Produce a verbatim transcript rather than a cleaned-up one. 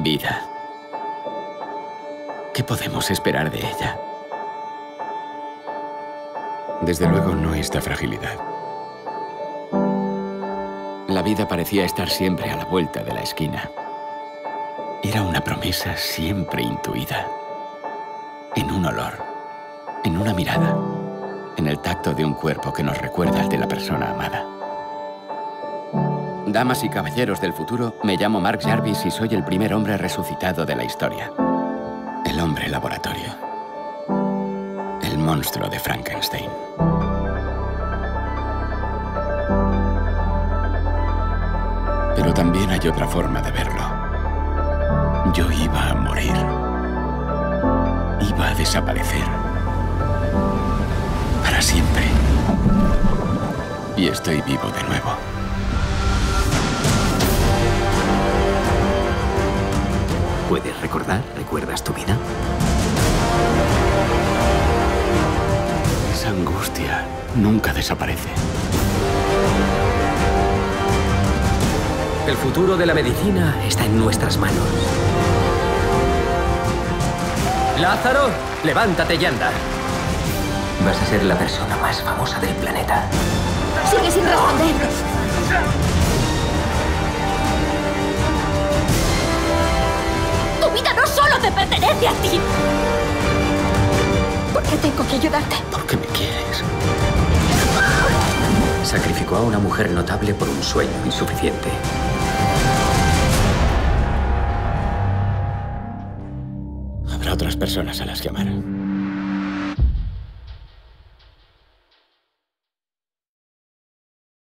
Vida. ¿Qué podemos esperar de ella? Desde luego no esta fragilidad. La vida parecía estar siempre a la vuelta de la esquina. Era una promesa siempre intuida. En un olor, en una mirada, en el tacto de un cuerpo que nos recuerda al de la persona amada. Damas y caballeros del futuro, me llamo Mark Jarvis y soy el primer hombre resucitado de la historia. El hombre laboratorio. El monstruo de Frankenstein. Pero también hay otra forma de verlo. Yo iba a morir. Iba a desaparecer. Para siempre. Y estoy vivo de nuevo. ¿Puedes recordar? ¿Recuerdas tu vida? Esa angustia nunca desaparece. El futuro de la medicina está en nuestras manos. ¡Lázaro! ¡Levántate y anda! Vas a ser la persona más famosa del planeta. Sigue sin responder. Tu vida no solo te pertenece a ti. ¿Por qué tengo que ayudarte? Porque me quieres. Sacrificó a una mujer notable por un sueño insuficiente. Habrá otras personas a las que amar.